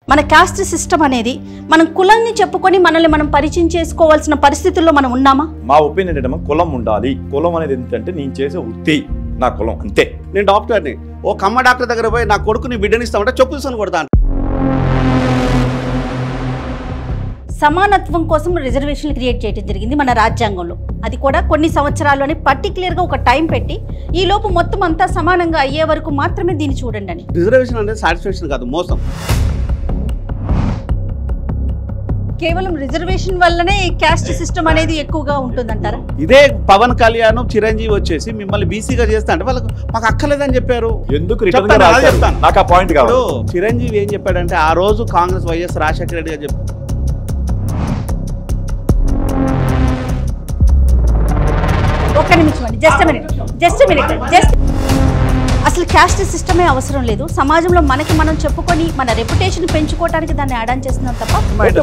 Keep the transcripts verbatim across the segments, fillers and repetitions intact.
మన cost system అనేది మనం కులాన్ని చెప్పుకొని మనల్ని మనం పరిచయం చేసుకోవాల్సిన పరిస్థితుల్లో మనం ఉన్నామా? మా ఒపీనియన్ ఏంటంటే కులం ఉండాలి. కులం అనేది ఏంటంటే నేను చేసే వృత్తి నా కులం అంతే. నేను డాక్టర్ని, ఓ కమ్మ డాక్టర్ దగ్గర పోయి నా కొడుకుని బిడ్డనిస్తామంటే చెప్పు తీసుకొని కొడతాను. సమానత్వం కోసం రిజర్వేషన్ క్రియేట్ చేయడం జరిగింది మన రాజ్యాంగంలో. అది కూడా కొన్ని సంవత్సరాల్లోనే పర్టికులర్గా ఒక టైం పెట్టి ఈ లోపు మొత్తం అంతా సమానంగా అయ్యే వరకు మాత్రమే దీన్ని చూడండి అని. రిజర్వేషన్ అనేది సాటిస్ఫాక్షన్ కాదు, మోసం. కేవలం రిజర్వేషన్ వల్లనే క్యాస్ట్ సిస్టమ్ అనేది ఎక్కువగా ఉంటుందంటారా? ఇదే పవన్ కళ్యాణ్ చిరంజీవి వచ్చేసి మిమ్మల్ని బీసీగా చేస్తా అంటే వాళ్ళకు మాకు అక్కర్లేదని చెప్పారు. ఎందుకు చెప్తాను, నాకు ఆ పాయింట్ కాదు. చిరంజీవి ఏం చెప్పాడంటే ఆ రోజు కాంగ్రెస్ వైఎస్ రాజశేఖర రెడ్డి గారు చెప్పారు, ఒక్క నిమిషం అండి, just minute just minute just అసలు క్యాస్ట్ సిస్టమే అవసరం లేదు. సమాజంలో మనకి మనం చెప్పుకొని మన రెప్యుటేషన్ పెంచుకోవడానికి దాన్ని యాడ్ ఆన్ చేస్తున్నాం తప్ప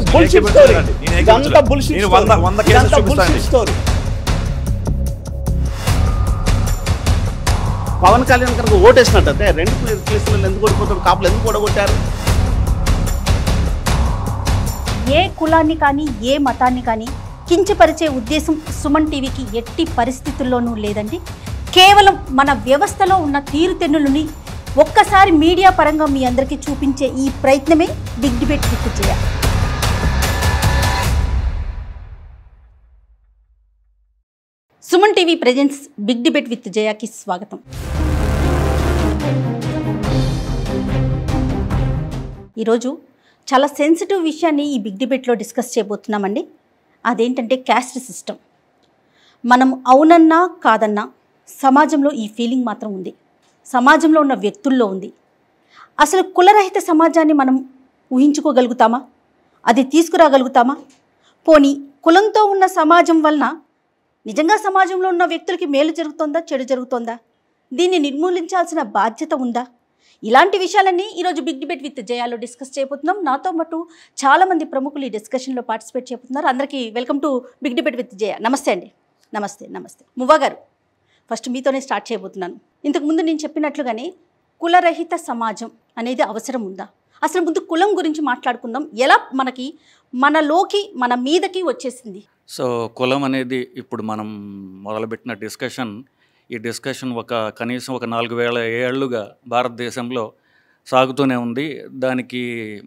పవన్ కళ్యాణ్ కనుక ఓటేసినట్టే రెండు ప్లేసులు ఎందుకు ఓడిపోతారు, కాపులు ఎందుకు ఓడగొట్టారు? ఏ కులాన్ని కానీ ఏ మతాన్ని కానీ కించపరిచే ఉద్దేశం సుమన్ టీవీకి ఎట్టి పరిస్థితుల్లోనూ లేదండి. కేవలం మన వ్యవస్థలో ఉన్న తీరుతెన్నులని ఒక్కసారి మీడియా పరంగా మీ అందరికీ చూపించే ఈ ప్రయత్నమే big debate with Jaya. Suman TV presents big debate with జయాకి స్వాగతం. ఈరోజు చాలా సెన్సిటివ్ విషయాన్ని ఈ బిగ్ డిబేట్లో డిస్కస్ చేయబోతున్నామండి. అదేంటంటే క్యాస్ట్ సిస్టమ్. మనం అవునన్నా కాదన్నా సమాజంలో ఈ ఫీలింగ్ మాత్రం ఉంది, సమాజంలో ఉన్న వ్యక్తుల్లో ఉంది. అసలు కులరహిత సమాజాన్ని మనం ఊహించుకోగలుగుతామా? అది తీసుకురాగలుగుతామా? పోనీ కులంతో ఉన్న సమాజం వలన నిజంగా సమాజంలో ఉన్న వ్యక్తులకి మేలు జరుగుతుందా, చెడు జరుగుతుందా? దీన్ని నిర్మూలించాల్సిన బాధ్యత ఉందా? ఇలాంటి విషయాలన్నీ ఈరోజు బిగ్ డిబేట్ విత్ జయాలో డిస్కస్ చేయబోతున్నాం. నాతో పాటు చాలామంది ప్రముఖులు ఈ డిస్కషన్లో పార్టిసిపేట్ చేయబోతున్నారు. అందరికీ welcome to big debate with Jaya. నమస్తే అండి. నమస్తే నమస్తే మువ్వా గారు, ఫస్ట్ మీతోనే స్టార్ట్ చేయబోతున్నాను. ఇంతకుముందు నేను చెప్పినట్లుగానే కులరహిత సమాజం అనేది అవసరం ఉందా? అసలు ముందు కులం గురించి మాట్లాడుకుందాం. ఎలా మనకి మనలోకి మన మీదకి వచ్చేసింది? సో కులం అనేది ఇప్పుడు మనం మొదలుపెట్టిన డిస్కషన్, ఈ డిస్కషన్ ఒక కనీసం ఒక నాలుగు వేల ఏళ్లుగా భారతదేశంలో సాగుతూనే ఉంది. దానికి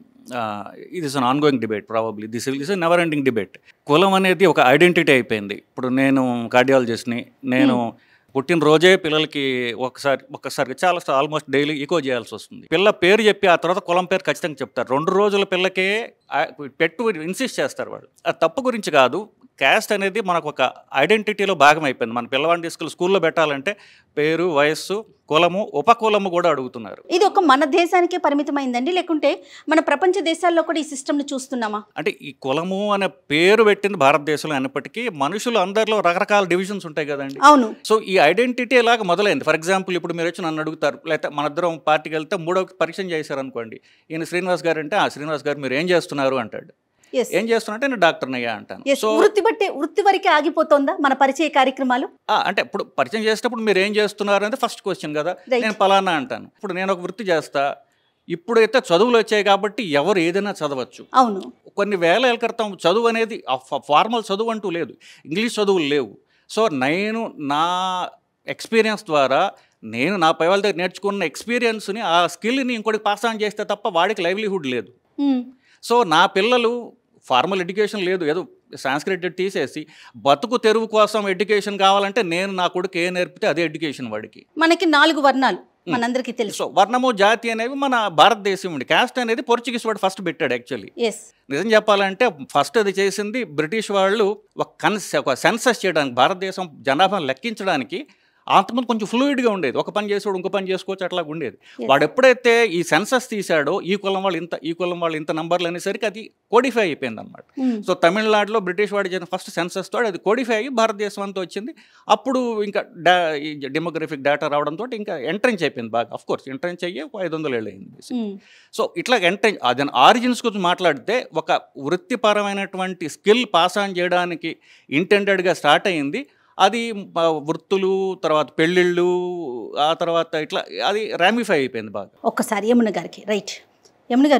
ఇది is an ongoing debate, probably this is a never ending debate. కులం అనేది ఒక ఐడెంటిటీ అయిపోయింది. ఇప్పుడు నేను కార్డియాలజిస్ట్ని, నేను పుట్టినరోజే పిల్లలకి ఒకసారి ఒక్కసారి చాలా ఆల్మోస్ట్ డైలీ ఈకో చేయాల్సి వస్తుంది. పిల్ల పేరు చెప్పి ఆ తర్వాత కులం పేరు ఖచ్చితంగా చెప్తారు. రెండు రోజుల పిల్లకే పెట్టు ఇన్సిస్ట్ చేస్తారు వాళ్ళు. అది తప్పు గురించి కాదు. క్యాస్ట్ అనేది మనకు ఒక ఐడెంటిటీలో భాగం అయిపోయింది. మన పిల్లవాడిని తీసుకెళ్ళి స్కూల్లో పెట్టాలంటే పేరు, వయస్సు, కులము, ఉపకులము కూడా అడుగుతున్నారు. ఇది ఒక మన దేశానికే పరిమితమైందండి, లేకుంటే మన ప్రపంచ దేశాల్లో కూడా ఈ సిస్టమ్ని చూస్తున్నామా? అంటే ఈ కులము అనే పేరు పెట్టింది భారతదేశంలో అయినప్పటికీ మనుషులు అందరిలో రకరకాల డివిజన్స్ ఉంటాయి కదండి. అవును. సో ఈ ఐడెంటిటీ ఎలాగ మొదలైంది. ఫర్ ఎగ్జాంపుల్ ఇప్పుడు మీరు వచ్చి నన్ను అడుగుతారు, లేకపోతే మన ఇద్దరం పార్టీకి వెళ్తే మూడో పరిచయం చేశారు అనుకోండి. ఈయన శ్రీనివాస్ గారు అంటే, ఆ శ్రీనివాస్ గారు మీరు ఏం చేస్తున్నారు అంటాడు. ఏం చేస్తున్నట్టే నేను డాక్టర్ని అయ్యా అంటాను. సో వృత్తి బట్టి వృత్తి వరకే ఆగిపోతుందా మన పరిచయ కార్యక్రమాలు? అంటే ఇప్పుడు పరిచయం చేసేటప్పుడు మీరు ఏం చేస్తున్నారు అనేది ఫస్ట్ క్వశ్చన్ కదా. నేను పలానా అంటాను. ఇప్పుడు నేను ఒక వృత్తి చేస్తా. ఇప్పుడైతే చదువులు వచ్చాయి కాబట్టి ఎవరు ఏదైనా చదవచ్చు. అవును. కొన్ని వేల ఏళ్ళ క్రితం చదువు అనేది ఫార్మల్ చదువు అంటూ లేదు, ఇంగ్లీష్ చదువులు లేవు. సో నేను నా ఎక్స్పీరియన్స్ ద్వారా నేను నా పై వాళ్ళ దగ్గర నేర్చుకున్న ఎక్స్పీరియన్స్ని, ఆ స్కిల్ని ఇంకోటికి పాస్ ఆన్ చేస్తే తప్ప వాడికి లైవ్లీహుడ్ లేదు. సో నా పిల్లలు ఫార్మల్ ఎడ్యుకేషన్ లేదు, ఏదో సాంస్క్రిట్ తీసేసి బతుకు తెరువు కోసం ఎడ్యుకేషన్ కావాలంటే నేను నా కొడుకు ఏ నేర్పితే అదే ఎడ్యుకేషన్ వాడికి. మనకి నాలుగు వర్ణాలు మనందరికీ తెలుసు. సో వర్ణము, జాతి అనేవి మన భారతదేశం ఉండి, క్యాస్ట్ అనేది పోర్చుగీస్ వాడు ఫస్ట్ పెట్టాడు. యాక్చువల్లీ నిజం చెప్పాలంటే ఫస్ట్ అది చేసింది బ్రిటిష్ వాళ్ళు. ఒక కన్స్ ఒక సెన్సస్ చేయడానికి, భారతదేశం జనాభాను లెక్కించడానికి. అంతకుముందు కొంచెం ఫ్లూయిడ్గా ఉండేది, ఒక పని చేసేవాడు ఇంకో పని చేసుకోవచ్చు అట్లా ఉండేది. వాడు ఎప్పుడైతే ఈ సెన్సస్ తీశాడో ఈ కులం వాళ్ళు ఇంత, ఈ కులం వాళ్ళు ఇంత నంబర్లు అనేసరికి అది కోడిఫై అయిపోయింది అనమాట. సో తమిళనాడులో బ్రిటిష్ వాడు చేసిన ఫస్ట్ సెన్సస్ తోటి అది కోడిఫై అయ్యి భారతదేశం అంతా వచ్చింది. అప్పుడు ఇంకా డా ఈ డెమోగ్రఫిక్ డేటా రావడంతో ఇంకా ఎంట్రెన్స్ అయిపోయింది బాగా. అఫ్ కోర్స్ ఎంట్రెన్స్ అయ్యి ఐదు వందల ఏళ్ళు అయింది. సో ఇట్లా ఎంట్రెన్స్ దాని ఆరిజిన్స్ గురించి మాట్లాడితే ఒక వృత్తిపరమైనటువంటి స్కిల్ పాస్ ఆన్ చేయడానికి ఇంటెండెడ్గా స్టార్ట్ అయ్యింది. అది వృత్తులు, తర్వాత పెళ్ళిళ్ళు, ఆ తర్వాత ఇట్లా అది రామిఫై అయిపోయింది బాగా. ఒక్కసారి యమున గారికి రైట్. యమున గారు,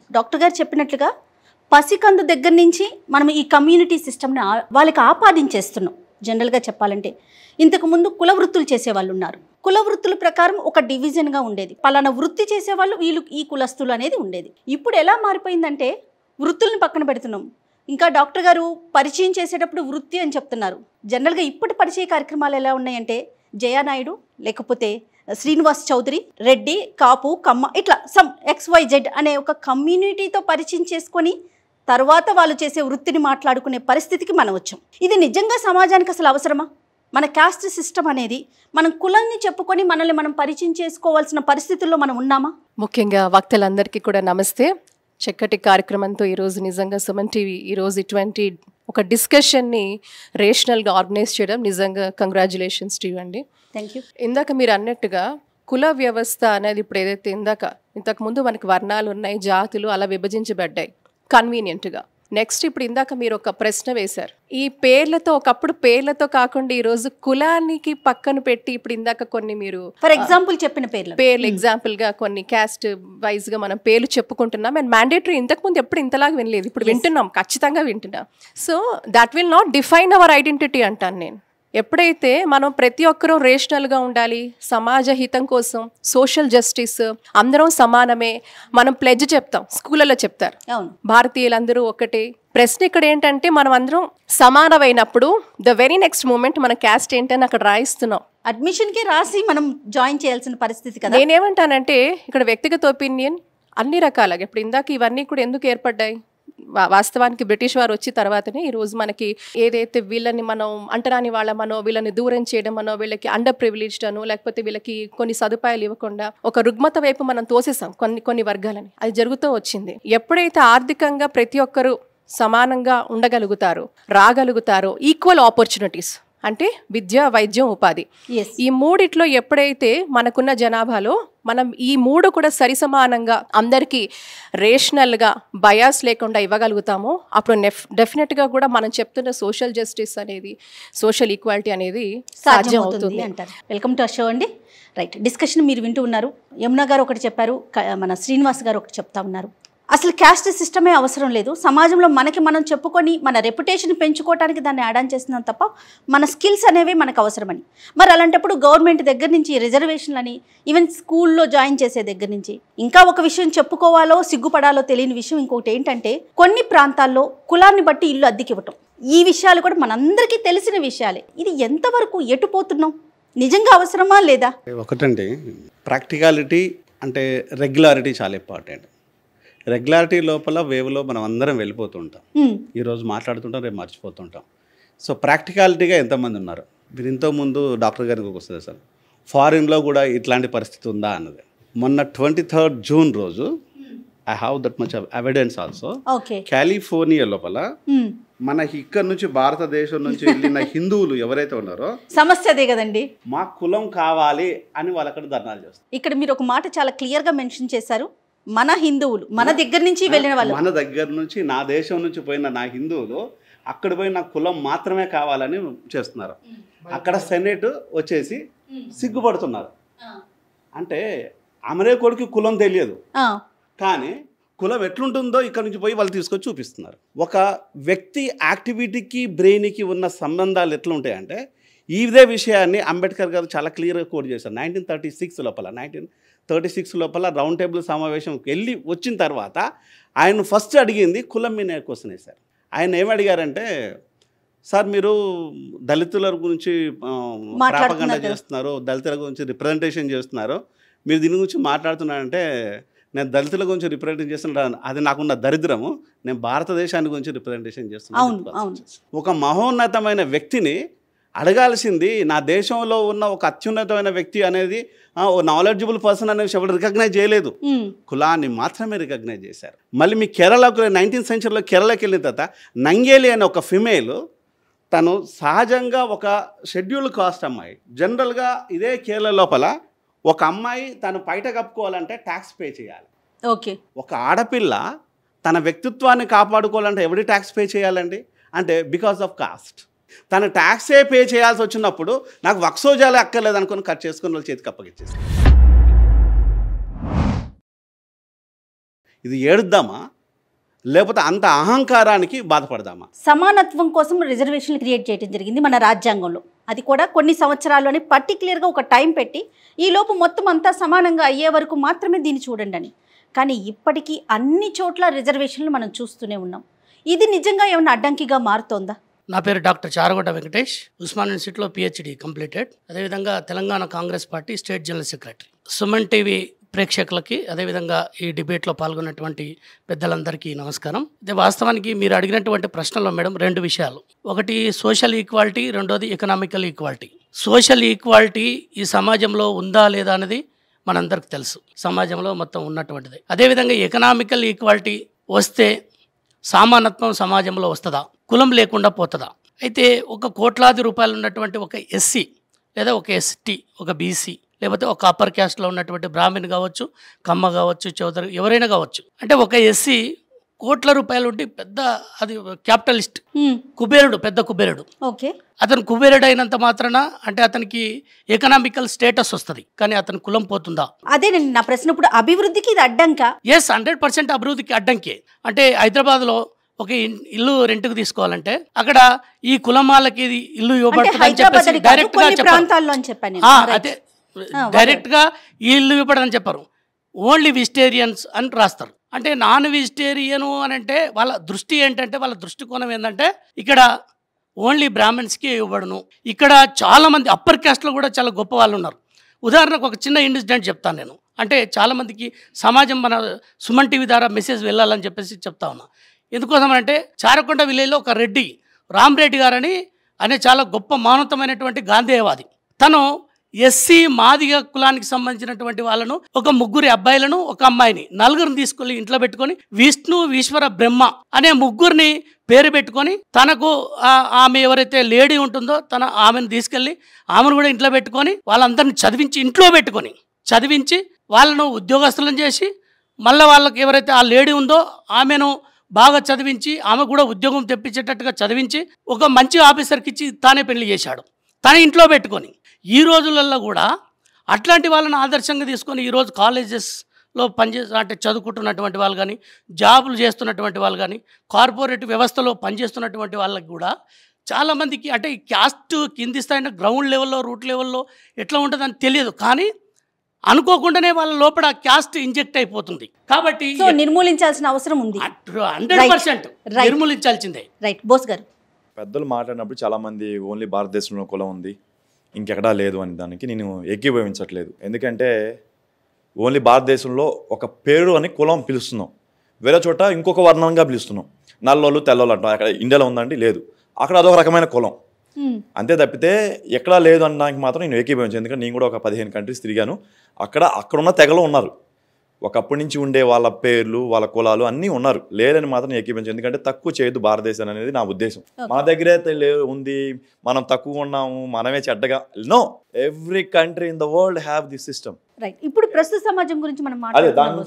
డాక్టర్ గారు చెప్పినట్లుగా పసికందు దగ్గర నుంచి మనం ఈ కమ్యూనిటీ సిస్టమ్ని వాళ్ళకి ఆపాదించేస్తున్నాం. జనరల్గా చెప్పాలంటే ఇంతకుముందు కుల వృత్తులు చేసేవాళ్ళు ఉన్నారు. కుల వృత్తుల ప్రకారం ఒక డివిజన్గా ఉండేది. పలానా వృత్తి చేసేవాళ్ళు వీళ్ళు ఈ కులస్తులు అనేది ఉండేది. ఇప్పుడు ఎలా మారిపోయిందంటే వృత్తులను పక్కన పెడుతున్నాం. ఇంకా డాక్టర్ గారు పరిచయం చేసేటప్పుడు వృత్తి అని చెప్తున్నారు. జనరల్గా ఇప్పటి పరిచయ కార్యక్రమాలు ఎలా ఉన్నాయంటే జయా నాయుడు, లేకపోతే శ్రీనివాస్ చౌదరి, రెడ్డి, కాపు, కమ్మ, ఇట్లా సమ్ ఎక్స్వైజెడ్ అనే ఒక కమ్యూనిటీతో పరిచయం చేసుకొని తర్వాత వాళ్ళు చేసే వృత్తిని మాట్లాడుకునే పరిస్థితికి మనం వచ్చాం. ఇది నిజంగా సమాజానికి అసలు అవసరమా? మన క్యాస్ట్ సిస్టమ్ అనేది మనం కులాన్ని చెప్పుకొని మనల్ని మనం పరిచయం చేసుకోవాల్సిన పరిస్థితుల్లో మనం ఉన్నామా? ముఖ్యంగా వక్తలందరికీ కూడా నమస్తే. చక్కటి కార్యక్రమంతో ఈరోజు నిజంగా సుమన్ టీవీ ఈరోజు ఇటువంటి ఒక డిస్కషన్ని రేషనల్గా ఆర్గనైజ్ చేయడం నిజంగా కంగ్రాచులేషన్స్ టు యూ అండి. Thank you. ఇందాక మీరు అన్నట్టుగా కుల వ్యవస్థ అనేది ఇప్పుడు ఏదైతే ఇందాక ఇంతకుముందు మనకి వర్ణాలు ఉన్నాయి, జాతులు అలా విభజించబడ్డాయి కన్వీనియంట్గా. నెక్స్ట్ ఇప్పుడు ఇందాక మీరు ఒక ప్రశ్న వేశారు. ఈ పేర్లతో ఒకప్పుడు పేర్లతో కాకుండా ఈరోజు కులానికి పక్కన పెట్టి ఇప్పుడు ఇందాక కొన్ని మీరు ఫర్ ఎగ్జాంపుల్ చెప్పిన పేర్లు పేర్లు ఎగ్జాంపుల్ గా కొన్ని క్యాస్ట్ వైజ్ గా మనం పేర్లు చెప్పుకుంటున్నాం. అండ్ మ్యాండేటరీ ఇంతకుముందు ఎప్పుడు ఇంతలాగా వినలేదు, ఇప్పుడు వింటున్నాం, ఖచ్చితంగా వింటున్నాం. So that will not define our identity అంటాను నేను. ఎప్పుడైతే మనం ప్రతి ఒక్కరూ రేషనల్గా ఉండాలి, సమాజ హితం కోసం, సోషల్ జస్టిస్, అందరం సమానమే, మనం ప్లెడ్జ్ చెప్తాం, స్కూళ్ళలో చెప్తారు భారతీయులందరూ ఒకటే. ప్రశ్న ఇక్కడ ఏంటంటే మనం అందరం సమానమైనప్పుడు ద వెరీ నెక్స్ట్ మూమెంట్ మన క్యాస్ట్ ఏంటని అక్కడ రాయిస్తున్నాం. అడ్మిషన్కి రాసి మనం జాయిన్ చేయాల్సిన పరిస్థితి కదా. నేనేమంటానంటే ఇక్కడ వ్యక్తిగత ఒపీనియన్ అన్ని రకాలుగా ఇప్పుడు ఇందాక ఇవన్నీ కూడా ఎందుకు ఏర్పడ్డాయి? వాస్తవానికి బ్రిటిష్ వారు వచ్చిన తర్వాతనే ఈరోజు మనకి ఏదైతే వీళ్ళని మనం అంటరాని వాళ్ళమనో, వీళ్ళని దూరం చేయడమనో, వీళ్ళకి అండర్ ప్రివిలేజ్డ్ అనో, లేకపోతే వీళ్ళకి కొన్ని సదుపాయాలు ఇవ్వకుండా ఒక రుగ్మత వైపు మనం తోసేసాం కొన్ని కొన్ని వర్గాలని. అది జరుగుతూ వచ్చింది. ఎప్పుడైతే ఆర్థికంగా ప్రతి ఒక్కరూ సమానంగా ఉండగలుగుతారో, రాగలుగుతారో, ఈక్వల్ ఆపర్చునిటీస్ అంటే విద్య, వైద్యం, ఉపాధి, ఈ మూడిట్లో ఎప్పుడైతే మనకున్న జనాభాలో మనం ఈ మూడు కూడా సరిసమానంగా అందరికీ రేషనల్గా బయాస్ లేకుండా ఇవ్వగలుగుతామో అప్పుడు నెఫ్ డెఫినెట్గా కూడా మనం చెప్తున్న సోషల్ జస్టిస్ అనేది, సోషల్ ఈక్వాలిటీ అనేది సాధ్యం అవుతుంది అంటారు. వెల్కమ్ టు షో అండి. రైట్, డిస్కషన్ మీరు వింటూ ఉన్నారు. యమున గారు ఒకటి చెప్పారు, మన శ్రీనివాస్ గారు ఒకటి చెప్తా ఉన్నారు. అసలు క్యాస్ట్ సిస్టమే అవసరం లేదు, సమాజంలో మనకి మనం చెప్పుకొని మన రెప్యుటేషన్ పెంచుకోవడానికి దాన్ని యాడ్ ఆన్ చేస్తున్నాం తప్ప మన స్కిల్స్ అనేవి మనకు అవసరమని. మరి అలాంటప్పుడు గవర్నమెంట్ దగ్గర నుంచి రిజర్వేషన్లని, ఈవెన్ స్కూల్లో జాయిన్ చేసే దగ్గర నుంచి, ఇంకా ఒక విషయం చెప్పుకోవాలో సిగ్గుపడాలో తెలియని విషయం ఇంకొకటి ఏంటంటే కొన్ని ప్రాంతాల్లో కులాన్ని బట్టి ఇల్లు అద్దెకి ఇవ్వటం. ఈ విషయాలు కూడా మనందరికీ తెలిసిన విషయాలే. ఇది ఎంతవరకు ఎటుపోతున్నాం, నిజంగా అవసరమా లేదా? ఒకటండి, ప్రాక్టికాలిటీ అంటే రెగ్యులారిటీ చాలా ఇంపార్టెంట్. రెగ్యులారిటీ లోపల వేవ్లో మనం అందరం వెళ్ళిపోతుంటాం. ఈరోజు మాట్లాడుతుంటాం, రేపు మర్చిపోతుంటాం. సో ప్రాక్టికాలిటీగా ఎంతమంది ఉన్నారు? మీరు ఇంతకుముందు డాక్టర్ గారికి వస్తుంది సార్, ఫారిన్లో కూడా ఇట్లాంటి పరిస్థితి ఉందా అన్నది. మొన్న ట్వంటీ థర్డ్ జూన్ రోజు I have that much evidence also. California లోపల మన ఇక్కడ నుంచి భారతదేశం నుంచి వెళ్ళిన హిందువులు ఎవరైతే ఉన్నారో సమస్య అదే కదండి, మా కులం కావాలి అని వాళ్ళు అక్కడ ధర్నాలు చేస్తారు. ఇక్కడ మీరు ఒక మాట చాలా క్లియర్గా మెన్షన్ చేశారు, మన హిందువులు మన దగ్గర నుంచి వెళ్ళిన వాళ్ళు, మన దగ్గర నుంచి నా దేశం నుంచి పోయిన నా హిందువులు అక్కడ పోయి నా కులం మాత్రమే కావాలని చేస్తున్నారు. అక్కడ సెనేట్ వచ్చేసి సిగ్గుపడుతున్నారు. అంటే అమెరికాకి కులం తెలియదు, కానీ కులం ఎట్లుంటుందో ఇక్కడ నుంచి పోయి వాళ్ళు తీసుకొచ్చి చూపిస్తున్నారు. ఒక వ్యక్తి యాక్టివిటీకి బ్రెయిన్కి ఉన్న సంబంధాలు ఎట్లా ఉంటాయంటే ఇదే విషయాన్ని అంబేద్కర్ గారు చాలా క్లియర్గా కోట్ చేశారు. నైన్టీన్ థర్టీ సిక్స్ లోపల నైన్టీన్ థర్టీ సిక్స్ లోపల రౌండ్ టేబుల్ సమావేశంకి వెళ్ళి వచ్చిన తర్వాత ఆయన ఫస్ట్ అడిగింది కులం మీద క్వశ్చన్ వేశారు. ఆయన ఏమడిగారంటే, సార్ మీరు దళితుల గురించి ప్రాపగండ చేస్తున్నారు, దళితుల గురించి రిప్రజెంటేషన్ చేస్తున్నారు, మీరు దీని గురించి మాట్లాడుతున్నారంటే, నేను దళితుల గురించి రిప్రజెంటేషన్ చేస్తున్నాను, అది నాకున్న దరిద్రము, నేను భారతదేశాన్ని గురించి రిప్రజెంటేషన్ చేస్తున్నాను. ఒక మహోన్నతమైన వ్యక్తిని అడగాల్సింది, నా దేశంలో ఉన్న ఒక అత్యున్నతమైన వ్యక్తి అనేది ఓ నాలెడ్జబుల్ పర్సన్ అనేది ఎవరు రికగ్నైజ్ చేయలేదు, కులాన్ని మాత్రమే రికగ్నైజ్ చేశారు. మళ్ళీ మీ కేరళకు నైన్టీన్త్ సెంచరీలో కేరళకి వెళ్ళిన తర్వాత నంగేలి అనే ఒక ఫిమేల్, తను సహజంగా ఒక షెడ్యూల్డ్ కాస్ట్ అమ్మాయి. జనరల్గా ఇదే కేరళ లోపల ఒక అమ్మాయి తను బయట కప్పుకోవాలంటే ట్యాక్స్ పే చేయాలి. ఓకే, ఒక ఆడపిల్ల తన వ్యక్తిత్వాన్ని కాపాడుకోవాలంటే ఎవరి ట్యాక్స్ పే చేయాలండి అంటే బికాస్ ఆఫ్ కాస్ట్. తను ట్యాక్సే పే చేయాల్సి వచ్చినప్పుడు నాకు వక్సోజాలే అక్కర్లేదు అనుకుని కట్ చేసుకుని వాళ్ళ చేతికి అప్పగిచ్చేసి ఇది ఏడుద్దామా లేకపోతే అంత అహంకారానికి బాధపడదామా? సమానత్వం కోసం రిజర్వేషన్లు క్రియేట్ చేయడం జరిగింది మన రాజ్యాంగంలో. అది కూడా కొన్ని సంవత్సరాల్లోనే పర్టికులర్గా ఒక టైం పెట్టి ఈలోపు మొత్తం అంతా సమానంగా అయ్యే వరకు మాత్రమే దీన్ని చూడండి అని. కానీ ఇప్పటికీ అన్ని చోట్ల రిజర్వేషన్లు మనం చూస్తూనే ఉన్నాం. ఇది నిజంగా ఏమైనా అడ్డంకిగా మారుతోందా? నా పేరు డాక్టర్ చారగొడ్డ వెంకటేష్, ఉస్మాన్ యూనివర్సిటీలో పిహెచ్డి కంప్లీటెడ్, అదేవిధంగా Telangana Congress party state general secretary. Suman TV ప్రేక్షకులకి అదేవిధంగా ఈ డిబేట్లో పాల్గొన్నటువంటి పెద్దలందరికీ నమస్కారం. ఇదే వాస్తవానికి మీరు అడిగినటువంటి ప్రశ్నలో మేడం రెండు విషయాలు, ఒకటి సోషల్ ఈక్వాలిటీ, రెండోది ఎకనామికల్ ఈక్వాలిటీ. సోషల్ ఈక్వాలిటీ ఈ సమాజంలో ఉందా లేదా అనేది మనందరికి తెలుసు, సమాజంలో మొత్తం ఉన్నటువంటిది. అదేవిధంగా ఎకనామికల్ ఈక్వాలిటీ వస్తే సమానత్వం సమాజంలో వస్తుందా, కులం లేకుండా పోతుందా? అయితే ఒక కోట్లాది రూపాయలు ఉన్నటువంటి ఒక ఎస్సీ లేదా ఒక ఎస్టీ, ఒక బీసీ, లేకపోతే ఒక అప్పర్ క్యాస్ట్లో ఉన్నటువంటి బ్రాహ్మణ్ కావచ్చు, కమ్మ కావచ్చు, చౌదరి, ఎవరైనా కావచ్చు, అంటే ఒక ఎస్సీ కోట్ల రూపాయలు ఉండి పెద్ద అది క్యాపిటలిస్ట్, కుబేరుడు, పెద్ద కుబేరుడు. ఓకే, అతను కుబేరుడు అయినంత మాత్రాన అంటే అతనికి ఎకనామికల్ స్టేటస్ వస్తుంది, కానీ అతని కులం పోతుందా? అదేనండి నా ప్రశ్న. ఇప్పుడు అభివృద్ధికి ఇది అడ్డంక? ఎస్, హండ్రెడ్ పర్సెంట్ అభివృద్ధికి అడ్డంకే. అంటే హైదరాబాద్లో ఒక ఇల్లు రెంట్కి తీసుకోవాలంటే అక్కడ ఈ కులం వాళ్ళకి ఇల్లు ఇవ్వబడుతుంది డైరెక్ట్ గా చెప్పారు. అదే డైరెక్ట్ గా ఈ ఇల్లు ఇవ్వబడదని చెప్పారు, ఓన్లీ వెజిటేరియన్స్ అని రాస్తారు. అంటే నాన్ వెజిటేరియను అని అంటే వాళ్ళ దృష్టి ఏంటంటే, వాళ్ళ దృష్టికోణం ఏంటంటే ఇక్కడ ఓన్లీ బ్రాహ్మణ్స్కి ఇవ్వబడను. ఇక్కడ చాలామంది అప్పర్ క్యాస్ట్లో కూడా చాలా గొప్ప వాళ్ళు ఉన్నారు. ఉదాహరణకు ఒక చిన్న ఇన్సిడెంట్ చెప్తాను నేను. అంటే చాలామందికి సమాజం మన సుమన్ టీవీ ద్వారా మెసేజ్ వెళ్ళాలని చెప్పేసి చెప్తా ఉన్నా. ఎందుకోసం అంటే చారకొండ విలేజ్లో ఒక రెడ్డి, రామ్ రెడ్డి గారని అనే చాలా గొప్ప మానవతమైనటువంటి గాంధేయవాది. తను ఎస్సీ మాదిగ కులానికి సంబంధించినటువంటి వాళ్ళను, ఒక ముగ్గురి అబ్బాయిలను, ఒక అమ్మాయిని, నలుగురిని తీసుకెళ్ళి ఇంట్లో పెట్టుకొని విష్ణు ఈశ్వర బ్రహ్మ అనే ముగ్గురిని పేరు పెట్టుకొని తనకు ఆమె ఎవరైతే లేడీ ఉంటుందో తన ఆమెను తీసుకెళ్ళి ఆమెను కూడా ఇంట్లో పెట్టుకొని వాళ్ళందరిని చదివించి ఇంట్లో పెట్టుకొని చదివించి వాళ్ళను ఉద్యోగస్తులను చేసి మళ్ళీ వాళ్ళకి ఎవరైతే ఆ లేడీ ఉందో ఆమెను బాగా చదివించి ఆమె కూడా ఉద్యోగం తెప్పించేటట్టుగా చదివించి ఒక మంచి ఆఫీసర్కి ఇచ్చి తానే పెళ్లి చేశాడు, తన ఇంట్లో పెట్టుకొని. ఈ రోజులలో కూడా అట్లాంటి వాళ్ళని ఆదర్శంగా తీసుకొని ఈరోజు కాలేజెస్లో పనిచేసి అంటే చదువుకుంటున్నటువంటి వాళ్ళు కానీ, జాబులు చేస్తున్నటువంటి వాళ్ళు కానీ, కార్పొరేట్ వ్యవస్థలో పనిచేస్తున్నటువంటి వాళ్ళకి కూడా చాలామందికి అంటే ఈ క్యాస్ట్ కింది స్థాయిన గ్రౌండ్ లెవెల్లో, రూట్ లెవెల్లో ఎట్లా ఉంటుందని తెలియదు, కానీ అనుకోకుండానే వాళ్ళ లోపల క్యాస్ట్ ఇంజెక్ట్ అయిపోతుంది. కాబట్టి నిర్మూలించాల్సిన అవసరం ఉంది, హండ్రెడ్ పర్సెంట్ నిర్మూలించాల్సిందే. రైట్ బోస్ గారు. పెద్దలు మాట్లాడినప్పుడు చాలామంది ఓన్లీ భారతదేశంలో కులం ఉంది, ఇంకెక్కడా లేదు అని దానికి నేను ఏకీభవించట్లేదు. ఎందుకంటే ఓన్లీ భారతదేశంలో ఒక పేరు అని కులం పిలుస్తున్నాం, వేరే చోట ఇంకొక వర్ణంగా పిలుస్తున్నాం. నల్లోళ్ళు తెల్లోళ్ళు అంటాం, అక్కడ ఇండియాలో ఉందండి లేదు, అక్కడ అదొక రకమైన కులం. అంతే తప్పితే ఎక్కడా లేదు అనడానికి మాత్రం నేను ఏకీభవించాను. ఎందుకంటే నేను కూడా ఒక పదిహేను కంట్రీస్ తిరిగాను, అక్కడ అక్కడున్న తెగలో ఉన్నారు, ఒకప్పటి నుంచి ఉండే వాళ్ళ పేర్లు, వాళ్ళ కులాలు అన్నీ ఉన్నారు, లేరని మాత్రం ఏకీభవించాను. ఎందుకంటే తక్కువ చేయదు భారతదేశం అనేది నా ఉద్దేశం. మన దగ్గరే ఉంది, మనం తక్కువ ఉన్నాము, మనమే చెడ్డగా, no, every country in the world have this system. ఇప్పుడు ప్రస్తుత సమాజం గురించి మనం మా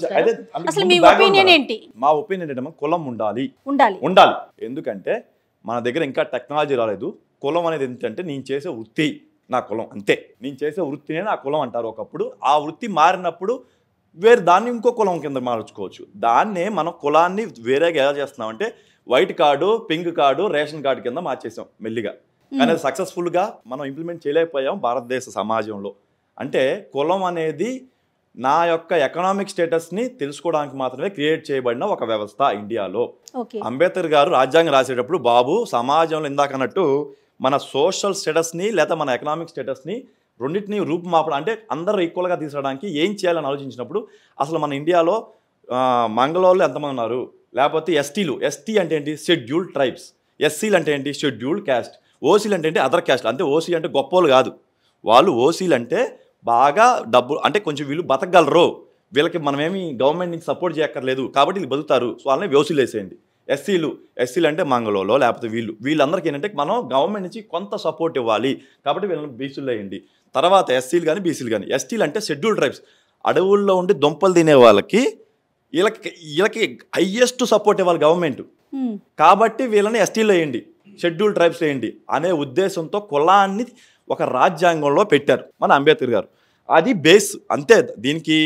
ఒపీనియన్ ఏంటంటే కులం ఉండాలి ఉండాలి ఉండాలి ఎందుకంటే మన దగ్గర ఇంకా టెక్నాలజీ రాలేదు. కులం అనేది ఏంటంటే నేను చేసే వృత్తి నా కులం, అంతే. నేను చేసే వృత్తినే నా కులం అంటారు ఒకప్పుడు. ఆ వృత్తి మారినప్పుడు వేరే దాన్ని ఇంకో కులం కింద మార్చుకోవచ్చు. దాన్నే మనం కులాన్ని వేరేగా ఎలా చేస్తున్నామంటే white card, pink card, ration card కింద మార్చేసాం మెల్లిగా. కానీ అది సక్సెస్ఫుల్గా మనం ఇంప్లిమెంట్ చేయలేకపోయాం భారతదేశ సమాజంలో. అంటే కులం అనేది నా యొక్క ఎకనామిక్ స్టేటస్ని తెలుసుకోవడానికి మాత్రమే క్రియేట్ చేయబడిన ఒక వ్యవస్థ ఇండియాలో. అంబేద్కర్ గారు రాజ్యాంగం రాసేటప్పుడు బాబు సమాజంలో ఇందాక అన్నట్టు మన సోషల్ స్టేటస్ని లేదా మన ఎకనామిక్ స్టేటస్ని రెండింటిని రూపుమాపడం అంటే అందరూ ఈక్వల్గా తీసుకోవడానికి ఏం చేయాలని ఆలోచించినప్పుడు అసలు మన ఇండియాలో మంగళవాళ్ళు ఎంతమంది ఉన్నారు, లేకపోతే ఎస్టీలు, ఎస్టీ అంటే ఏంటి షెడ్యూల్డ్ ట్రైబ్స్, ఎస్సీలు అంటే ఏంటి షెడ్యూల్డ్ క్యాస్ట్, ఓసీలు అంటే ఏంటి అదర్ క్యాస్ట్. అంటే ఓసీ అంటే గొప్పలు కాదు, వాళ్ళు ఓసీలు అంటే బాగా డబ్బు అంటే కొంచెం వీళ్ళు బతకగలరు, వీళ్ళకి మనమేమి గవర్నమెంట్ నుంచి సపోర్ట్ చేయక్కర్లేదు కాబట్టి వీళ్ళు బతుకుతారు, సో వాళ్ళని ఓసీలు వేసేయండి. ఎస్సీలు ఎస్సీలు అంటే మంగళలో లేకపోతే వీళ్ళు వీళ్ళందరికీ ఏంటంటే మనం గవర్నమెంట్ నుంచి కొంత సపోర్ట్ ఇవ్వాలి కాబట్టి వీళ్ళని బీసీలు వేయండి. తర్వాత ఎస్సీలు కానీ బీసీలు కానీ. ఎస్టీలు అంటే షెడ్యూల్డ్ ట్రైబ్స్, అడవుల్లో ఉండి దుంపలు తినే వాళ్ళకి వీళ్ళకి వీళ్ళకి హయ్యెస్ట్ సపోర్ట్ ఇవ్వాలి గవర్నమెంట్ కాబట్టి వీళ్ళని ఎస్టీలు వేయండి, షెడ్యూల్డ్ ట్రైబ్స్ వేయండి అనే ఉద్దేశంతో కులాన్ని ఒక రాజ్యాంగంలో పెట్టారు మన అంబేద్కర్ గారు. అది బేస్ అంతే. దీనికి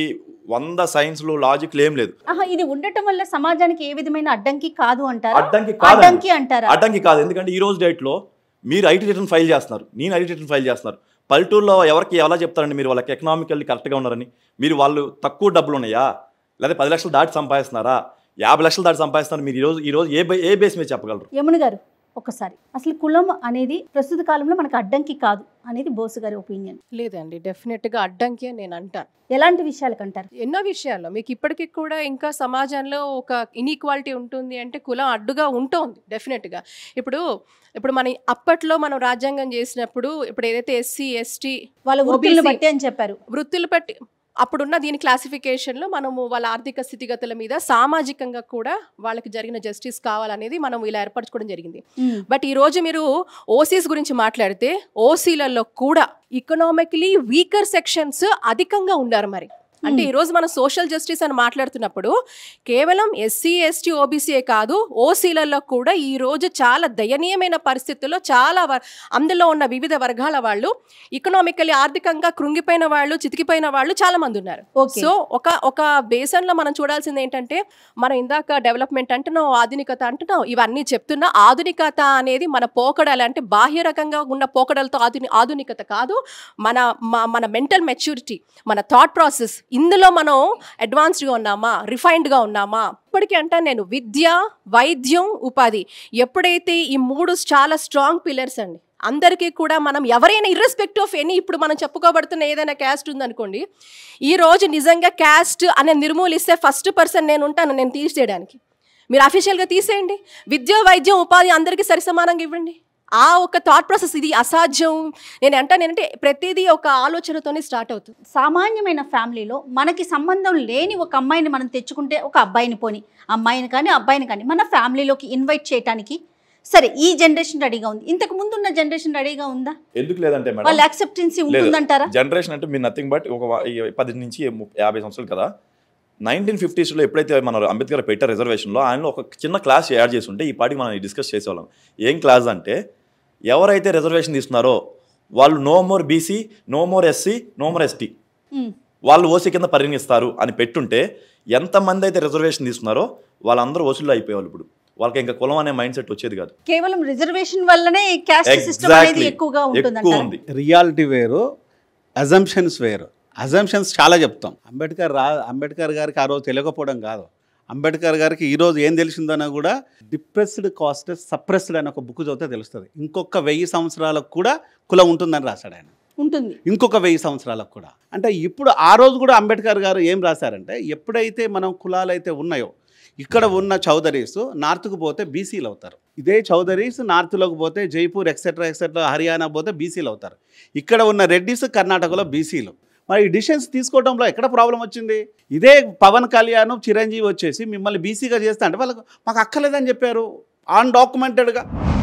వంద సైన్స్లు లాజిక్లు ఏం లేదు. ఇది ఉండటం వల్ల సమాజానికి ఏ విధమైన అడ్డంకి కాదు అంటారా? అడ్డంకి కాదు, అడ్డంకి అంటారా? అడ్డంకి కాదు. ఎందుకంటే ఈ రోజు డేట్లో మీరు ఐటీ రిటర్న్ ఫైల్ చేస్తున్నారు, నేను ఐటీ రిటర్న్ ఫైల్ చేస్తున్నారు. పల్లెటూరులో ఎవరికి ఎలా చెప్తారండి మీరు వాళ్ళకి ఎకనామికల్లీ కరెక్ట్గా ఉన్నారని? మీరు వాళ్ళు తక్కువ డబ్బులు ఉన్నాయా, లేదా పది లక్షలు దాటి సంపాదిస్తున్నారా, యాభై లక్షలు దాటి సంపాదిస్తున్నారు, మీరు ఈరోజు ఈరోజు ఏ ఏ బేస్ మీద చెప్పగలరు? యమున గారు ఒక్కసారి అసలు కులం అనేది ప్రస్తుత కాలంలో మనకు అడ్డంకి కాదు అనేది బోసు గారి ఒపీనియన్. లేదండి, డెఫినెట్గా అడ్డంకి అని నేను అంటాను. ఎలాంటి విషయాలకు అంటారు? ఎన్నో విషయాల్లో మీకు ఇప్పటికీ కూడా ఇంకా సమాజంలో ఒక ఇన్ఈక్వాలిటీ ఉంటుంది అంటే కులం అడ్డుగా ఉంటుంది డెఫినెట్గా. ఇప్పుడు ఇప్పుడు మన అప్పట్లో మనం రాజ్యాంగం చేసినప్పుడు ఇప్పుడు ఏదైతే ఎస్సీ ఎస్టీ వాళ్ళ వృత్తులను బట్టి అని చెప్పారు, వృత్తులు బట్టి అప్పుడున్న దీని క్లాసిఫికేషన్లో మనము వాళ్ళ ఆర్థిక స్థితిగతుల మీద సామాజికంగా కూడా వాళ్ళకి జరిగిన జస్టిస్ కావాలనేది మనం ఇలా ఏర్పరచుకోవడం జరిగింది. బట్ ఈ రోజు మీరు ఓసీస్ గురించి మాట్లాడితే ఓసీలలో కూడా ఎకనామికలీ వీకర్ సెక్షన్స్ అధికంగా ఉన్నారు. మరి అంటే ఈరోజు మనం సోషల్ జస్టిస్ అని మాట్లాడుతున్నప్పుడు కేవలం ఎస్సీ ఎస్టీ ఓబీసీఏ కాదు, ఓసీలలో కూడా ఈరోజు చాలా దయనీయమైన పరిస్థితుల్లో చాలా అందులో ఉన్న వివిధ వర్గాల వాళ్ళు ఎకనామికలీ ఆర్థికంగా కృంగిపోయిన వాళ్ళు, చితికిపోయిన వాళ్ళు చాలా మంది ఉన్నారు. సో ఒక ఒక బేసన్లో మనం చూడాల్సింది ఏంటంటే, మనం ఇందాక డెవలప్మెంట్ అంటున్నాం, ఆధునికత అంటున్నాం, ఇవన్నీ చెప్తున్నా ఆధునికత అనేది మన పోకడలు అంటే బాహ్య రకంగా ఉన్న పోకడలతో ఆధుని ఆధునికత కాదు, మన మన మెంటల్ మెచ్యూరిటీ, మన థాట్ ప్రాసెస్, ఇందులో మనం అడ్వాన్స్డ్గా ఉన్నామా, రిఫైన్డ్గా ఉన్నామా? ఇప్పటికీ అంటే నేను విద్య, వైద్యం, ఉపాధి ఎప్పుడైతే ఈ మూడు చాలా స్ట్రాంగ్ పిల్లర్స్ అండి, అందరికీ కూడా మనం ఎవరైనా ఇర్రెస్పెక్టివ్ ఆఫ్ ఎనీ ఇప్పుడు మనం చెప్పుకోబడుతున్న ఏదైనా క్యాస్ట్ ఉందనుకోండి, ఈరోజు నిజంగా క్యాస్ట్ అనే నిర్మూలిస్తే ఫస్ట్ పర్సన్ నేను ఉంటాను నేను తీసేయడానికి. మీరు అఫీషియల్గా తీసేయండి. విద్య, వైద్యం, ఉపాధి అందరికీ సరిసమానంగా ఇవ్వండి. ఆ ఒక థాట్ ప్రాసెస్ ఇది అసాధ్యం. నేను అంటాను ఏంటంటే ప్రతిదీ ఒక ఆలోచనతోనే స్టార్ట్ అవుతుంది. సామాన్యమైన ఫ్యామిలీలో మనకి సంబంధం లేని ఒక అమ్మాయిని మనం తెచ్చుకుంటే, ఒక అబ్బాయిని పోని అమ్మాయిని కానీ అబ్బాయిని కానీ మన ఫ్యామిలీలోకి ఇన్వైట్ చేయడానికి సరే ఈ జనరేషన్ రెడీగా ఉంది, ఇంతకు ముందు ఉన్న జనరేషన్ రెడీగా ఉందా? ఎందుకు లేదంటే మేడం వాళ్ళ యాక్సెప్టెన్సీ ఉంటుందంటారా? జనరేషన్ అంటే మీరు నథింగ్ బట్ ఒక పది నుంచి యాభై సంవత్సరాలు కదా, నైన్టీన్ ఫిఫ్టీస్లో ఎప్పుడైతే మన అంబేద్కర్ పెట్టారు రిజర్వేషన్లో, ఆయనలో ఒక చిన్న క్లాస్ యాడ్ చేసి ఉంటే ఈ పాటికి మనం డిస్కస్ చేసేవాళ్ళం. ఏం క్లాస్ అంటే, ఎవరైతే రిజర్వేషన్ తీసుకున్నారో వాళ్ళు no more BC, no more SC, no more ST, వాళ్ళు ఓసీ కింద పరిగణిస్తారు అని పెట్టుంటే ఎంతమంది అయితే రిజర్వేషన్ తీసుకున్నారో వాళ్ళందరూ ఓసీలో అయిపోయేవాళ్ళు. ఇప్పుడు వాళ్ళకి ఇంకా కులం అనే మైండ్ సెట్ వచ్చేది కాదు. కేవలం రిజర్వేషన్ వల్లనే కాస్ట్ సిస్టమ్ అనేది ఎక్కువగా ఉంటుంది. రియాలిటీ వేరు, అజంప్షన్స్ వేరు. అజంప్షన్స్ చాలా చెప్తాం. అంబేద్కర్ రా అంబేద్కర్ గారికి ఆ రోజు తెలియకపోవడం కాదు, అంబేద్కర్ గారికి ఈరోజు ఏం తెలిసిందన్నా కూడా డిప్రెస్డ్ కాస్ట్ సప్రెస్డ్ అని ఒక బుక్ చదివితే తెలుస్తుంది. ఇంకొక వెయ్యి సంవత్సరాలకు కూడా కులం ఉంటుందని రాశాడు ఆయన. ఉంటుంది ఇంకొక వెయ్యి సంవత్సరాలకు కూడా. అంటే ఇప్పుడు ఆ రోజు కూడా అంబేద్కర్ గారు ఏం రాశారంటే, ఎప్పుడైతే మనం కులాలు అయితే ఉన్నాయో, ఇక్కడ ఉన్న చౌదరీస్ నార్త్కు పోతే బీసీలు అవుతారు, ఇదే చౌదరీస్ నార్త్లోకి పోతే జైపూర్ ఎక్సెట్రా ఎక్సెట్రా హర్యానా పోతే బీసీలు అవుతారు, ఇక్కడ ఉన్న రెడ్డిస్ కర్ణాటకలో బీసీలు. మరి ఈ డిసిషన్స్ తీసుకోవడంలో ఎక్కడ ప్రాబ్లం వచ్చింది? ఇదే పవన్ కళ్యాణ్, చిరంజీవి వచ్చేసి మిమ్మల్ని బీసీగా చేస్తా అంటే వాళ్ళకు మాకు అక్కర్లేదని చెప్పారు అన్డాక్యుమెంటెడ్గా.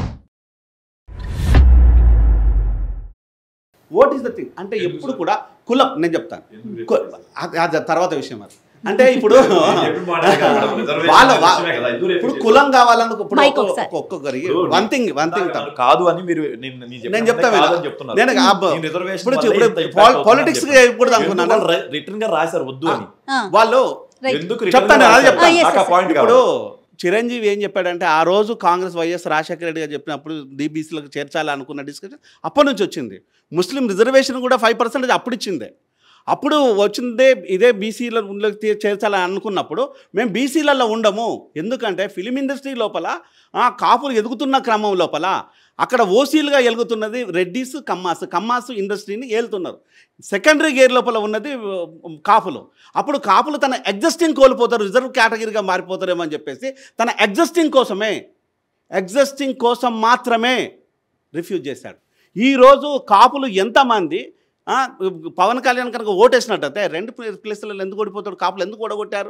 వాట్ ఈస్ ద థింగ్ అంటే ఎప్పుడు కూడా కులం, నేను చెప్తాను తర్వాత విషయం అది. అంటే ఇప్పుడు వాళ్ళ ఇప్పుడు కులం కావాలని ఒక్కొక్కరి వన్ థింగ్ వన్ థింగ్ కాదు అని మీరు నేను చెప్తాను. నేను ఇప్పుడు పాలిటిక్స్ చెప్పకూడదు అనుకున్నాను, రిటర్న్ గా రాశారు వద్దు అని వాళ్ళు చెప్తాను. అదే చెప్తాను. ఇప్పుడు చిరంజీవి ఏం చెప్పాడంటే, ఆ రోజు కాంగ్రెస్ వైఎస్ రాజశేఖర రెడ్డి గారు చెప్పినప్పుడు డీబీసీలకు చేర్చాలనుకున్న డిస్కషన్ అప్పటి నుంచి వచ్చింది. ముస్లిం రిజర్వేషన్ కూడా ఫైవ్ పర్సెంటేజ్ అప్పుడు ఇచ్చిందే. అప్పుడు వచ్చిందే ఇదే బీసీలో చేర్చాలని అనుకున్నప్పుడు మేము బీసీలలో ఉండము, ఎందుకంటే ఫిలిం ఇండస్ట్రీ లోపల కాపులు ఎదుగుతున్న క్రమం లోపల అక్కడ ఓసీలుగా ఎలుగుతున్నది రెడ్డిస్, కమ్మాస్. కమ్మాస్ ఇండస్ట్రీని ఏలుతున్నారు. సెకండరీ గేర్ లోపల ఉన్నది కాపులు. అప్పుడు కాపులు తన ఎగ్జిస్టింగ్ కోల్పోతారు, రిజర్వ్ కేటగిరీగా మారిపోతారేమో అని చెప్పేసి తన ఎగ్జిస్టింగ్ కోసమే ఎగ్జిస్టింగ్ కోసం మాత్రమే రిఫ్యూజ్ చేశాడు. ఈరోజు కాపులు ఎంతమంది పవన్ కళ్యాణ్ కనుక ఓటేసినట్టయితే రెండు ప్లేసులలో ఎందుకు ఓడిపోతాడు? కాపులు ఎందుకు ఓడగొట్టారు?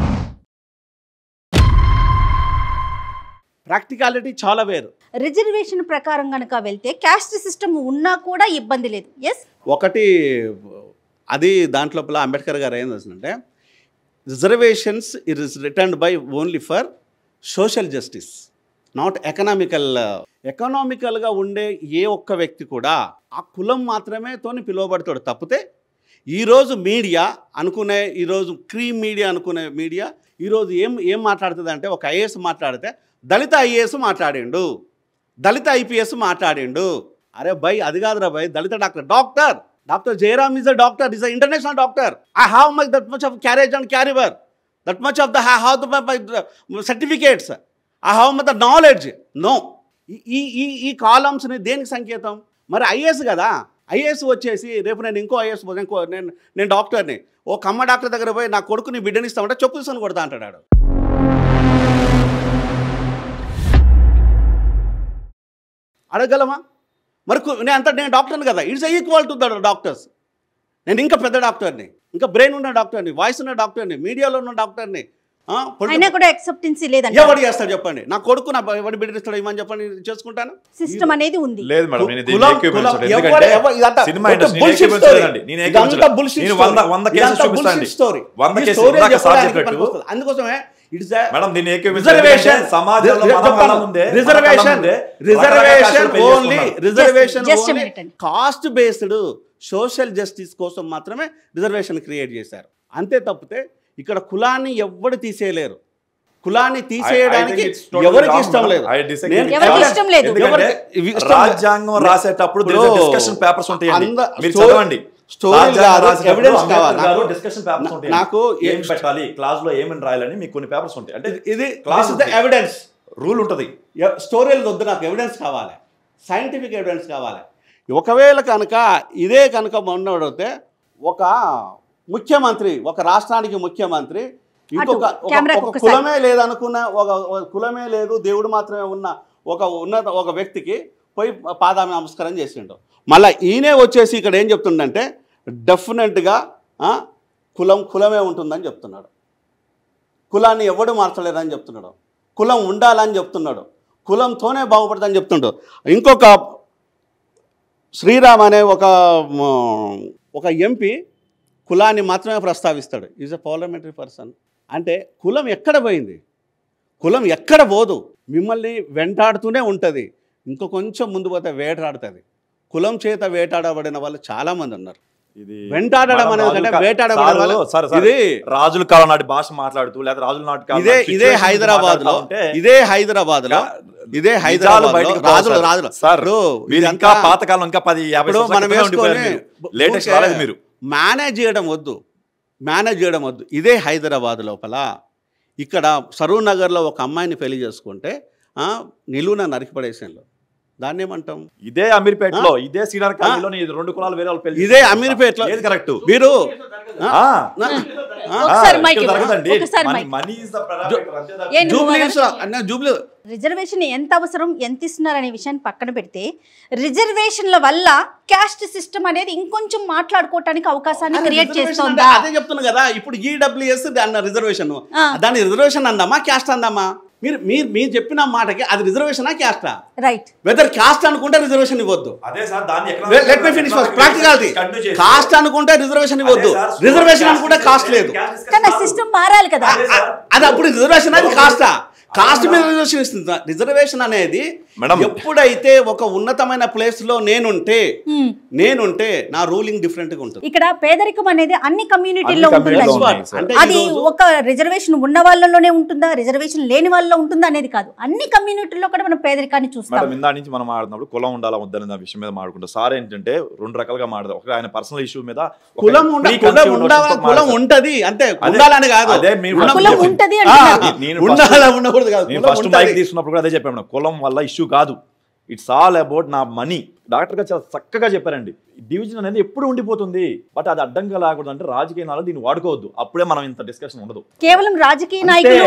ప్రాక్టికాలిటీ చాలా వేరు. రిజర్వేషన్ ప్రకారం కనుక వెళ్తే క్యాస్ట్ సిస్టమ్ ఉన్నా కూడా ఇబ్బంది లేదు. ఎస్, ఒకటి అది దాంట్లో అంబేద్కర్ గారు ఏం చేసిందంటే, reservations it is returned by only for social justice, not economical. ఎకనామికల్గా ఉండే ఏ ఒక్క వ్యక్తి కూడా ఆ కులం మాత్రమే తోని పిలువబడతాడు తప్పితే ఈరోజు మీడియా అనుకునే ఈరోజు క్రీమ్ మీడియా అనుకునే మీడియా ఈరోజు ఏం ఏం మాట్లాడుతుంది అంటే ఒక ఐఏఎస్ మాట్లాడితే దళిత ఐఏఎస్ మాట్లాడిండు, దళిత ఐపీఎస్ మాట్లాడిండు. అరే భయ్ అది కాదురా భయ్, దళిత doctor doctor doctor Jayaram is a doctor, is a international doctor. I have my that much of carriage and carryover, that much of the I have the my certificates, I have my the knowledge. No, ఈ ఈ ఈ కాలమ్స్ని దేనికి సంకేతం? మరి IAS కదా, IAS వచ్చేసి రేపు నేను ఇంకో ఐఏఎస్ ఇంకో నేను నేను డాక్టర్ని, ఓ కమ్మ డాక్టర్ దగ్గర పోయి నా కొడుకుని బిడ్డని ఇస్తామంటే చెప్పు తీసుకొని కొడతా అంటాడు. అడగలమా? మరి నేను అంత నేను డాక్టర్ని కదా, it's equal to the doctors. నేను ఇంకా పెద్ద డాక్టర్ని, ఇంకా బ్రెయిన్ ఉన్న డాక్టర్ని, వాయిస్ ఉన్న డాక్టర్ని, మీడియాలో ఉన్న డాక్టర్ని. ఎవరు చేస్తాడు చెప్పండి? నా కొడుకు నా ఎవరు బిడ్డరిస్తాడు ఇవ్వని చెప్పండి, చేసుకుంటాను. సిస్టమ్ అనేది ఉంది. అందుకోసమే కాస్ట్ బేస్డ్ సోషల్ జస్టిస్ కోసం మాత్రమే రిజర్వేషన్ క్రియేట్ చేశారు. అంతే తప్పితే ఇక్కడ కులాన్ని ఎవ్వరు తీసేయలేరు. కులాన్ని తీసేయడానికి ఎవరికి ఇష్టం లేదు. రాజ్యాంగం రాసేటప్పుడు డిస్కషన్ పేపర్స్ ఉంటాయండి, మీరు చదవండి. నాకు ఏం పెట్టాలి, క్లాస్ లో ఏమని రాయాలని మీకు కొన్ని పేపర్స్ ఉంటాయి. అంటే ఇది క్లాస్ ఎవిడెన్స్ రూల్ ఉంటుంది. స్టోరీలు వద్దు, నాకు ఎవిడెన్స్ కావాలి, సైంటిఫిక్ ఎవిడెన్స్ కావాలి. ఒకవేళ కనుక ఇదే కనుక మొన్నడితే ఒక ముఖ్యమంత్రి, ఒక రాష్ట్రానికి ముఖ్యమంత్రి ఇంకొక ఒక కులమే లేదనుకున్న, ఒక కులమే లేదు దేవుడు మాత్రమే ఉన్న ఒక ఉన్నత ఒక వ్యక్తికి పోయి పాదామి నమస్కారం చేసిండు. మళ్ళీ ఈయనే వచ్చేసి ఇక్కడ ఏం చెప్తుండంటే డెఫినెట్గా కులం కులమే ఉంటుందని చెప్తున్నాడు. కులాన్ని ఎవడు మార్చలేరని చెప్తున్నాడు. కులం ఉండాలని చెప్తున్నాడు. కులంతోనే బాగుపడదని చెప్తున్నాడు. ఇంకొక శ్రీరామ్ అనే ఒక ఒక ఎంపీ కులాన్ని మాత్రమే ప్రస్తావిస్తాడు. Is a parliamentary person. అంటే కులం ఎక్కడ పోయింది? కులం ఎక్కడ పోదు, మిమ్మల్ని వెంటాడుతూనే ఉంటుంది. ఇంకో కొంచెం ముందు పోతే వేటాడుతుంది. కులం చేత వేటాడబడిన వాళ్ళు చాలామంది ఉన్నారు. ఇది వెంటాడడం అనేది వేటాడబడిన ఇది రాజుల కాలం నాటి భాష మాట్లాడుతూ లేదా రాజుల నాటి ఇదే ఇదే హైదరాబాద్ లో ఇదే హైదరాబాద్ లో ఇదే హైదరాబాద్ రాజులు రాజులు సార్ ఇంకా పాతకాలం ఇంకా పది యాభై మనం వేసుకొని మీరు మేనేజ్ చేయడం వద్దు, మేనేజ్ చేయడం వద్దు. ఇదే హైదరాబాద్ లోపల ఇక్కడ సరూర్ నగర్లో ఒక అమ్మాయిని పెళ్లి చేసుకుంటే నిలువున నరికిపడేసాను. దాన్ని ఏమంటాం? ఇదే అమీర్పేటలో ఇదే సీనియర్ కాలనీలో రెండు కులాలు వేరే వాళ్ళు పెళ్లి ఇదే అమీర్పేటలో ఏది కరెక్ట్? మీరు రిజర్వేషన్ ఎంత అవసరం, ఎంత ఇస్తున్నారు అనే విషయాన్ని పక్కన పెడితే రిజర్వేషన్ల వల్ల క్యాస్ట్ సిస్టమ్ అనేది ఇంకొంచెం మాట్లాడుకోవడానికి అవకాశాన్ని క్రియేట్ చేస్తుందా? అదే చెప్తున్నా కదా. ఇప్పుడు ఈడబ్ల్యూఎస్ అన్న రిజర్వేషన్, దాన్ని రిజర్వేషన్ అందామా క్యాస్ట్ అందామా? మీరు మీరు మీరు చెప్పిన మాటకి అది రిజర్వేషనా క్యాస్టా? రైట్. వెదర్ కాస్ట్ అనుకుంటే రిజర్వేషన్ ఇవ్వద్దు. అదే సార్ దాన్ని let me finish first practicality. Caste అనుకుంటే రిజర్వేషన్ ఇవ్వద్దు, రిజర్వేషన్ అనుకుంటే కాస్ట్ లేదు. కానీ సిస్టమ్ మారాలి కదా. అది అప్పుడు రిజర్వేషన్ అది కాస్టా? కాస్ట్ మీద రిజర్వేషన్ ఇస్తుంది. రిజర్వేషన్ అనేది ఎప్పుడైతే ఒక ఉన్నతమైన ప్లేస్ లో నేనుంటే నేనుంటే నా రూలింగ్ డిఫరెంట్ గా ఉంటుంది. ఇక్కడ పేదరికం అనేది అన్ని కమ్యూనిటీల్లో ఉంటుంది. అది ఒక రిజర్వేషన్ ఉన్న వాళ్ళలోనే ఉంటుందా, రిజర్వేషన్ లేని వాళ్ళలో ఉంటుందా అనేది కాదు. అన్ని కమ్యూనిటీల్లో కూడా మనం పేదరికాన్ని చూస్తాం. ఇందా నుంచి మనం మాట్లాడినప్పుడు కులం ఉండాలా వద్దనే విషయం మీద మాట్లాడుకుంటాం. సార్ ఏంటంటే రెండు రకాలుగా మాట్లాడదాం. ఒక ఆయన పర్సనల్ ఇష్యూ మీద కులం కులం ఉంటది అంతే, ఉండాలని కాదు. కులం ఉంటది నేను ఫస్ట్ మైక్ తీసుకున్నప్పుడు కూడా అదే చెప్పాను, కులం వల్ల ఇష్యూ కాదు, ఇట్స్ ఆల్ అబౌట్ నా మనీ. డాక్టర్ గారు చాలా చక్కగా చెప్పారండి. డివిజన్ అనేది ఎప్పుడు ఉండిపోతుంది, బట్ అది అడ్డంగా లేకూడదు. అంటే రాజకీయ నాయకులు దీన్ని వాడుకోవద్దు, అప్పుడే మనం ఇంత డిస్కషన్ ఉండదు. కేవలం రాజకీయ నాయకులు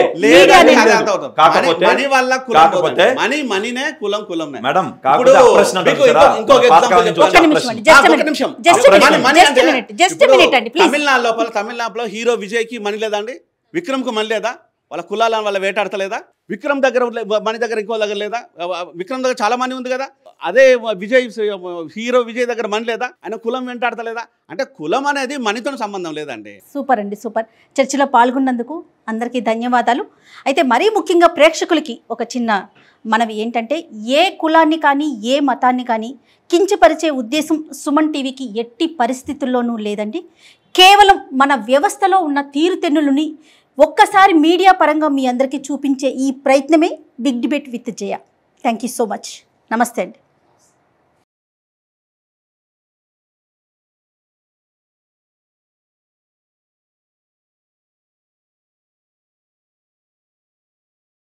తమిళనాడు లోపల తమిళనాడులో హీరో విజయ్ కి మనీ లేదండి, విక్రమ్ కు మనీ లేదా, వాళ్ళ కులాలను వాళ్ళ వేటాడతలేదా? విక్రమ్ దగ్గర మనీ దగ్గర ఇంకో దగ్గర లేదా? విక్రమ్ దగ్గర చాలా మనీ ఉంది కదా. అదే విజయ్ హీరో విజయ్ దగ్గర మనీ లేదా? ఆయన కులం వెంటాడతలేదా? అంటే కులం అనేది మనీతో సంబంధం లేదండి. సూపర్ అండి, సూపర్. చర్చలో పాల్గొన్నందుకు అందరికీ ధన్యవాదాలు. అయితే మరీ ముఖ్యంగా ప్రేక్షకులకి ఒక చిన్న మనవి ఏంటంటే ఏ కులాన్ని కానీ ఏ మతాన్ని కానీ కించపరిచే ఉద్దేశం సుమన్ టీవీకి ఎట్టి పరిస్థితుల్లోనూ లేదండి. కేవలం మన వ్యవస్థలో ఉన్న తీరుతెన్నులని ఒక్కసారి మీడియా పరంగా మీ అందరికీ చూపించే ఈ ప్రయత్నమే big debate with Jaya. Thank you so much. నమస్తే అండి.